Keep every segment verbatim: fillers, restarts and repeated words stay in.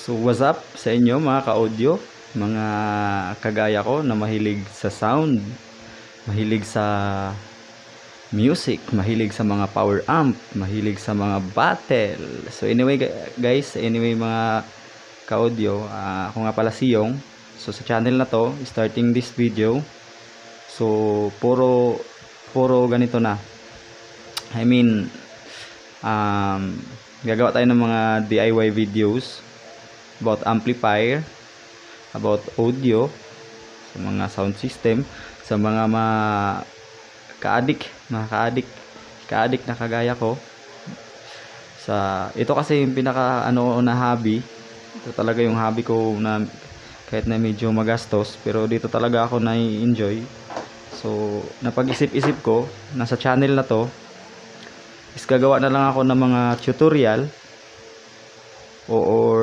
So what's up sa inyo mga ka-audio, mga kagaya ko na mahilig sa sound, mahilig sa music, mahilig sa mga power amp, mahilig sa mga battle. So anyway guys, anyway mga ka-audio, uh, ako nga pala si Yong. So sa channel na to, starting this video, so puro puro ganito na. I mean, um, gagawa tayo ng mga D I Y videos about amplifier, about audio, sa mga sound system, sa mga ma ka-addict, mga ka-addict, ka-addict na kagaya ko. Sa ito kasi yung pinaka ano na hobby. Ito talaga yung hobby ko na kahit na medyo magastos, pero dito talaga ako na-enjoy. So, napag-isip-isip ko, nasa channel na to, is gagawa na lang ako ng mga tutorial o or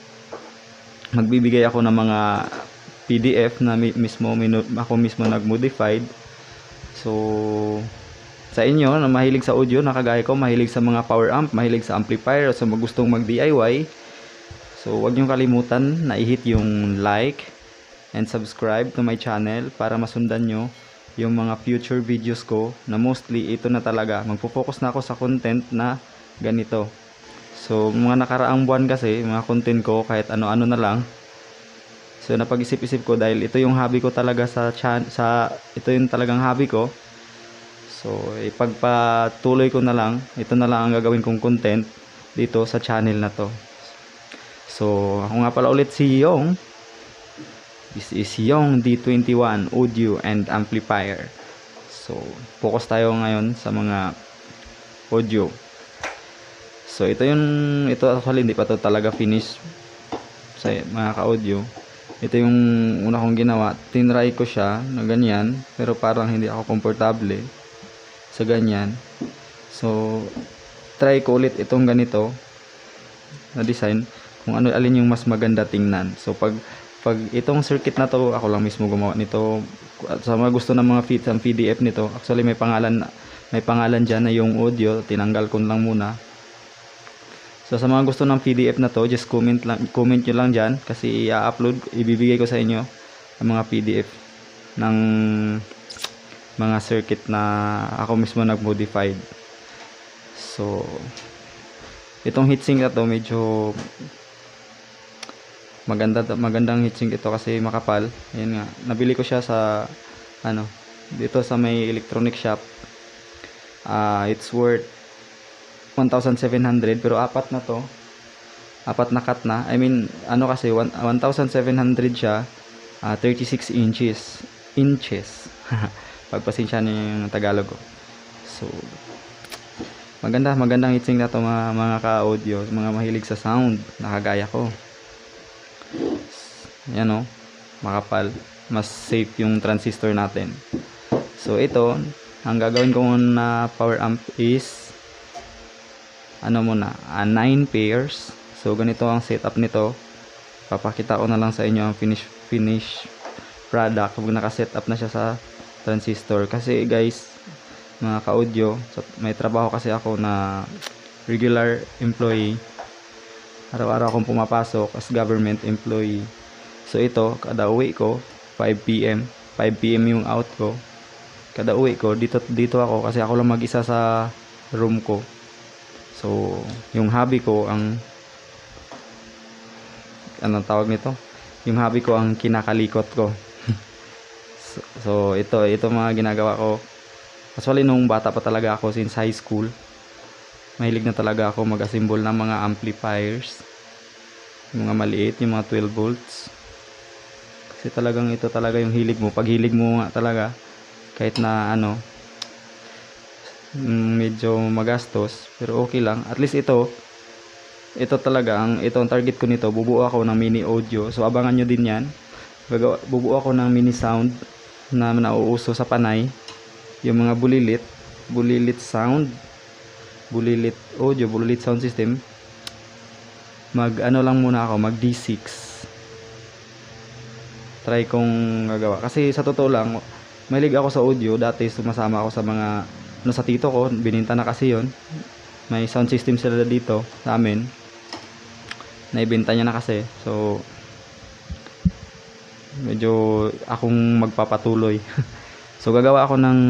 magbibigay ako ng mga P D F na mismo ako mismo nag-modified. So sa inyo na mahilig sa audio, na kagaya ko, mahilig sa mga power amp, mahilig sa amplifier, o sa mga gustong mag D I Y, so huwag niyo kalimutan na i-hit yung like and subscribe to my channel para masundan nyo yung mga future videos ko, na mostly ito na talaga, magpo-focus na ako sa content na ganito. So mga nakaraang buwan kasi, mga content ko kahit ano-ano na lang. So napag-isip-isip ko, dahil ito yung hobby ko talaga sa chan sa ito yung talagang hobby ko. So ipagpatuloy ko na lang, ito na lang ang gagawin kong content dito sa channel na to. So ako nga pala ulit si Yong. This is Yong D twenty-one Audio and Amplifier. So focus tayo ngayon sa mga audio. So ito yung, ito actually hindi pa to talaga finish sa mga ka-audio. Ito yung una kong ginawa. Tinry ko siya na ganyan, pero parang hindi ako komportable sa ganyan. So try ko ulit itong ganito na design, kung ano alin yung mas maganda tingnan. So pag pag itong circuit na to, ako lang mismo gumawa nito. At sa mga gusto ng mga feeds ang P D F nito, actually may pangalan may pangalan diyan na yung audio, tinanggal ko lang muna. So sa mga gusto ng P D F na to, just comment lang, comment nyo lang dyan, kasi i-upload, ibibigay ko sa inyo ang mga P D F ng mga circuit na ako mismo nag-modified. So itong heatsink na to, medyo maganda, magandang heatsink ito kasi makapal. Ayan nga, nabili ko siya sa ano, dito sa may electronic shop. Uh, it's worth one thousand seven hundred, pero apat na to, apat na cut na. I mean ano kasi one thousand seven hundred siya, uh, thirty-six inches inches pagpasensya niyo yung Tagalog ko. So maganda, magandang heatsink na to mga, mga ka-audio, mga mahilig sa sound na kagaya ko. Yan o, makapal, mas safe yung transistor natin. So ito, ang gagawin ko na power amp is ano muna, uh, nine pairs. So ganito ang setup nito. Papakita ko na lang sa inyo ang finish finish product pag naka-setup na siya sa transistor. Kasi guys, mga ka-audio, so may trabaho kasi ako na regular employee. Araw-araw akong pumapasok as government employee. So ito, kada uwi ko five P M five P M yung out ko. Kada uwi ko dito dito ako, kasi ako lang mag-isa sa room ko. So yung hobby ko ang anong tawag nito? Yung hobby ko ang kinakalikot ko. so, so ito, ito mga ginagawa ko. Actually nung bata pa talaga ako, since high school, mahilig na talaga ako mag-assemble ng mga amplifiers. Yung mga maliit, yung mga twelve volts. Kasi talagang ito talaga yung hilig mo. Pag hilig mo nga talaga, kahit na ano, medyo magastos, pero okay lang. At least ito, ito talaga, ang, ito ang target ko nito. Bubuo ako ng mini audio. So abangan nyo din yan. Bubuo ako ng mini sound na nauuso sa Panay. Yung mga bulilit, bulilit sound, bulilit audio, bulilit sound system. Mag ano lang muna ako, mag D six. Try kong gagawa. Kasi sa totoo lang, mahilig ako sa audio. Dati sumasama ako sa mga ano, sa tito ko, bininta na kasi yon. May sound system sila dito sa amin. naibenta niya na kasi. So medyo akong magpapatuloy. So gagawa ako ng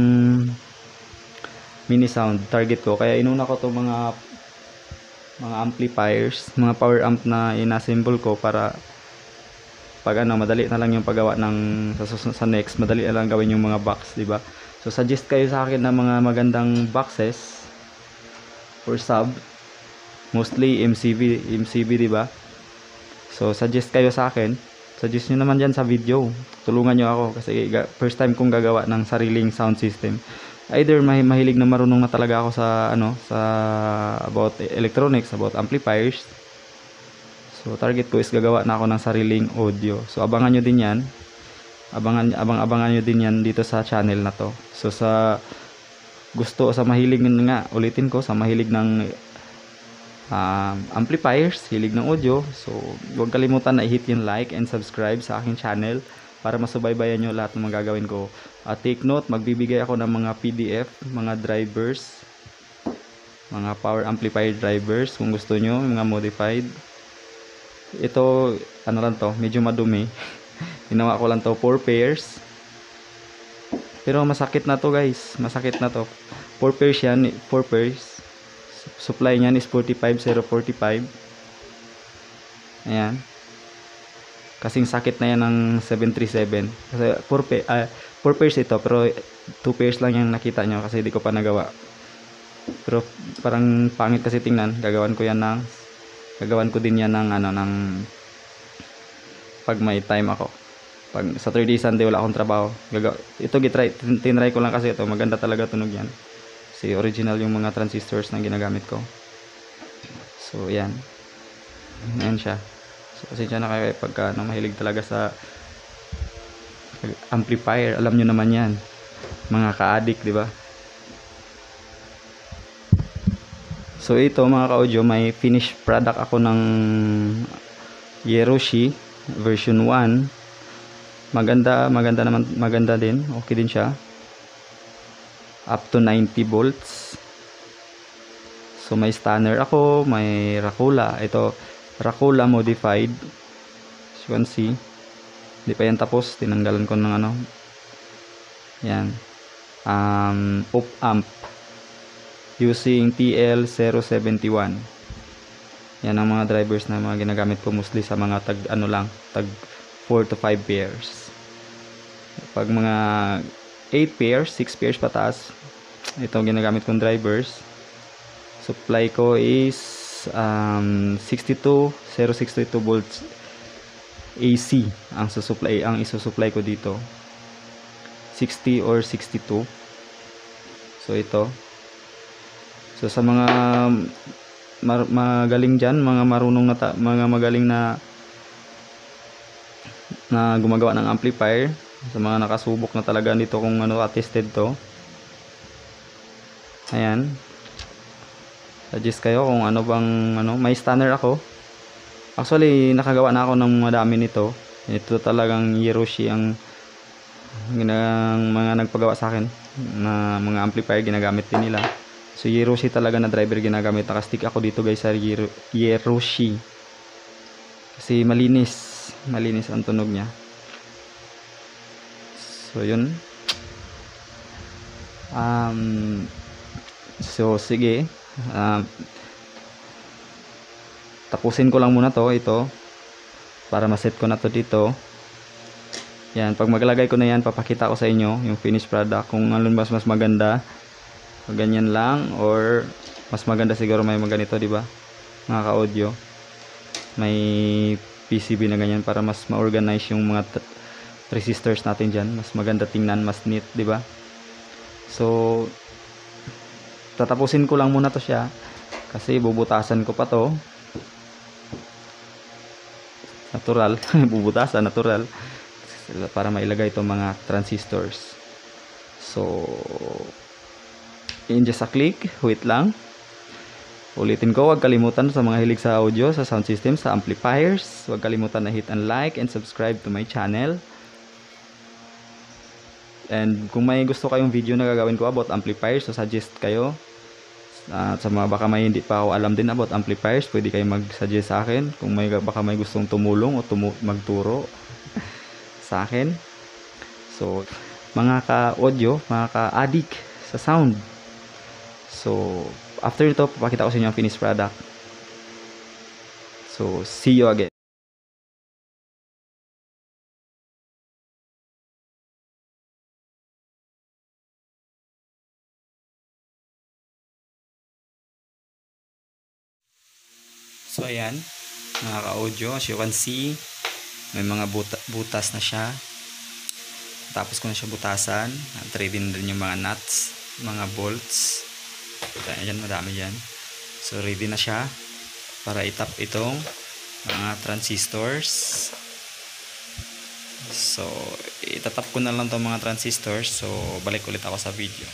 mini sound, target ko. Kaya inuna ko to mga mga amplifiers, mga power amp na inassemble ko para pag ano, madali na lang yung paggawa ng sa, sa next, madali na lang gawin yung mga box, di ba? So suggest kayo sa akin ng mga magandang boxes or sub, mostly M C B, M C B, di ba? So suggest kayo sa akin, suggest niyo naman diyan sa video. Tulungan niyo ako kasi first time kong gagawa ng sariling sound system. Either may mahilig na marunong na talaga ako sa ano, sa about electronics, about amplifiers. So target ko is gagawa na ako ng sariling audio. So abangan nyo din yan. Abangan, abang, abangan nyo din yan dito sa channel na to. So sa gusto, sa mahilig nga, ulitin ko, sa mahilig ng um, amplifiers, hilig ng audio. So huwag kalimutan na i-hit yung like and subscribe sa aking channel para masubaybayan nyo lahat ng mga gagawin ko. Uh, take note, magbibigay ako ng mga P D F, mga drivers, mga power amplifier drivers kung gusto nyo, mga modified. Ito, ano lang to, medyo madumi. Ginawa ko lang to, four pairs. Pero masakit na to guys, masakit na to. four pairs yan, four pairs. Supply niyan is forty-five zero forty-five. Ayan. Kasing sakit na yan ng seven thirty-seven. Kasi four pair, uh, four pairs ito, pero two pairs lang yung nakita nyo kasi di ko pa nagawa. Pero parang pangit kasi tingnan. Gagawan ko yan ng gagawan ko din yan ng ano, ng pag may time ako. Pag Saturday, Sunday wala akong trabaho. Gagawa, ito gitry, tinry ko lang kasi ito. Maganda talaga tunog yan. Kasi original yung mga transistors na ginagamit ko. So yan. Ayan siya. So kasi siya na kayo pagka no, mahilig talaga sa amplifier. Alam nyo naman yan. Mga ka-addict, di ba? So ito mga ka-audio, may finished product ako ng Yeroshi version one. Maganda, maganda naman, maganda din. Okay din siya. Up to ninety volts. So may stunner ako, may Rakula. Ito, Rakula modified. As you can see. Hindi pa yan tapos. Tinanggalan ko ng ano. Yan. Um, op amp. Using T L zero seven one. Yan ang mga drivers na mga ginagamit ko mostly sa mga tag ano lang, tag four to five pairs. Pag mga eight pairs, six pairs pataas, ito ang ginagamit kong drivers. Supply ko is um, sixty-two zero sixty-two volts A C ang susupply, ang isusupply ko dito. sixty or sixty-two. So ito. So sa mga mar magaling diyan, mga marunong na ta mga magaling na na gumagawa ng amplifier, sa mga nakasubok na talaga dito kung ano attested to. Ayan. Suggest kayo kung ano bang ano, may stunner ako. Actually, nakagawa na ako ng madami nito. Ito talagang Yeroshi ang ginang mga nagpagawa sa akin na mga amplifier ginagamit din nila. So Yeroshi talaga na driver ginagamit. Nakastick ako dito guys sa Yeroshi. Kasi malinis. Malinis ang tunog niya. So yun. Um, so sige. Um, tapusin ko lang muna to. Ito. Para maset ko na to dito. Yan. Pag maglagay ko na yan, papakita ko sa inyo yung finished product. Kung alin mas mas maganda. Ganyan lang or mas maganda siguro may maganito, di ba? Mga ka-audio. May P C B na ganyan para mas ma-organize yung mga resistors natin diyan. Mas maganda tingnan, mas neat, di ba? So tatapusin ko lang muna to siya kasi bubutasan ko pa to. Natural, bubutasan natural para mailagay itong mga transistors. So in just a click, wait lang. Ulitin ko, huwag kalimutan sa mga hilig sa audio, sa sound system, sa amplifiers. Huwag kalimutan na hit and like and subscribe to my channel. And kung may gusto kayong video na gagawin ko about amplifiers, so suggest kayo At sa mga baka may hindi pa ako alam din about amplifiers, pwede kayo mag-suggest sa akin kung may baka may gustong tumulong o tumu magturo sa akin. So, mga ka-audio, mga ka-addict sa sound. So, after ito, papakita ko sa inyo ang finished product. So, see you again. So, ayan, mga ka-audio, as you can see, may mga buta butas na siya. Tapos ko na siya butasan. Try din din yung mga nuts, mga bolts. Ayan, madami yan. So, ready na siya para itap itong mga transistors. So, itatap ko na lang itong mga transistors. So, balik ulit ako sa video.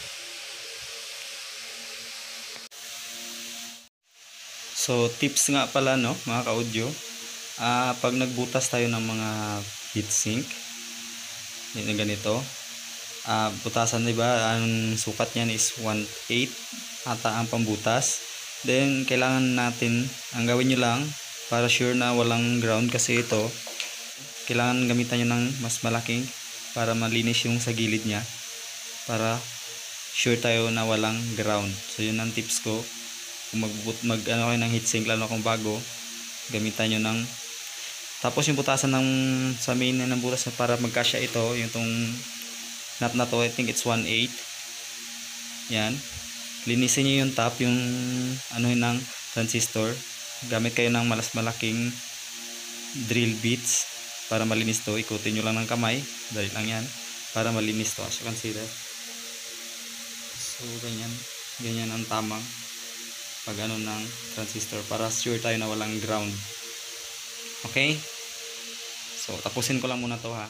So, tips nga pala, no, mga ka-audio. Uh, pag nagbutas tayo ng mga heatsink, yun ganito, uh, butasan, diba, ang sukat niyan is one eighth ata ang pambutas. Then kailangan natin, ang gawin nyo lang para sure na walang ground, kasi ito kailangan gamitan nyo ng mas malaking para malinis yung sa gilid nya, para sure tayo na walang ground. So yun ang tips ko. Kung mag, mag ano kayo ng heatsink, lalo kung bago, gamitan nyo ng, tapos yung butasan ng sa main na ng butas para magkasya ito, yung tong nut na to, I think it's one eighth. Yan, linisin nyo yung top, yung ano ng transistor. Gamit kayo ng malas malaking drill bits para malinis to. Ikutin nyo lang ng kamay, dali lang yan, para malinis to, as you can see that. So ganyan, ganyan ang tamang pag ano ng transistor, para sure tayo na walang ground. Okay, so tapusin ko lang muna to, ha.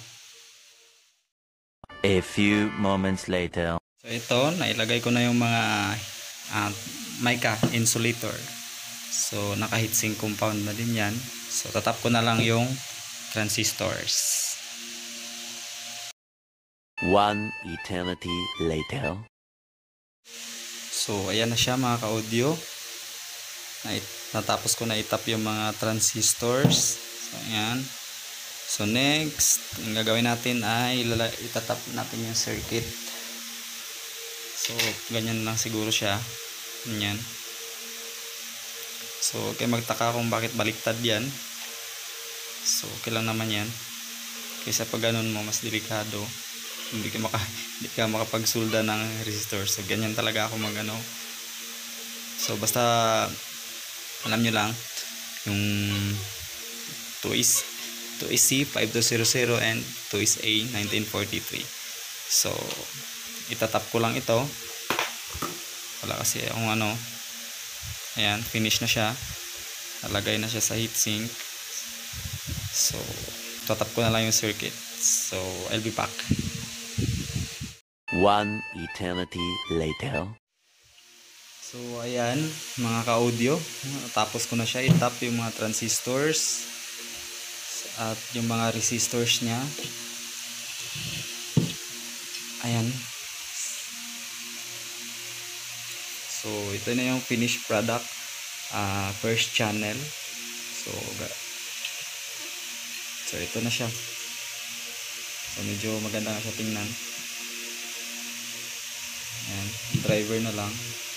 A few moments later. So ito, nailagay ko na yung mga uh, mica insulator. So naka heatsink compound na din yan. So tatap ko na lang yung transistors. One eternity later. So ayan na siya, mga ka-audio. Natapos ko na itap yung mga transistors. So ayan. So next, ang gagawin natin ay itatap natin yung circuit. So ganyan lang siguro siya. Ganyan. So okay, magtaka kung bakit baliktad yan. So okay lang naman yan. Kaysa pag ganun mo, mas delikado. Hindi ka, maka, hindi ka makapagsulda ng resistor. So ganyan talaga ako mag ano. So basta alam nyo lang yung two is C five two zero zero and two is A nineteen forty-three. So itatap ko lang ito. Wala kasi akong ano. Ayan, finish na siya. Nalagay na siya sa heatsink. So tatap ko na lang yung circuit. So I'll be back. One eternity later. So ayan, mga ka-audio, tapos ko na siya itap yung mga transistors at yung mga resistors nya. Ayan. So ito na yung finished product, uh, first channel. So so ito na siya. So medyo maganda na siya tingnan. Ayan, driver na lang.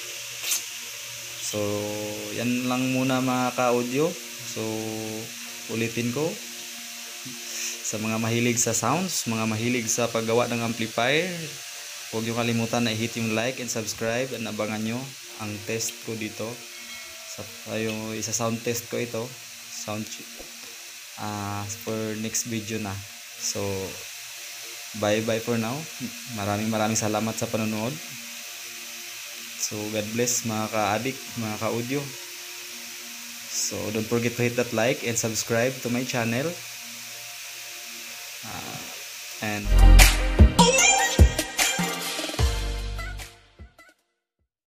So yan lang muna, mga ka-audio. So ulitin ko, sa mga mahilig sa sounds, mga mahilig sa paggawa ng amplifier, huwag nyo kalimutan na i-hit yung like and subscribe, and abangan nyo ang test ko dito. Sa yung isa sound test ko ito, sound uh, for next video na. So bye bye for now. Maraming maraming salamat sa panonood. So God bless, mga ka-addict, mga ka-audio. So don't forget to hit that like and subscribe to my channel. Uh, and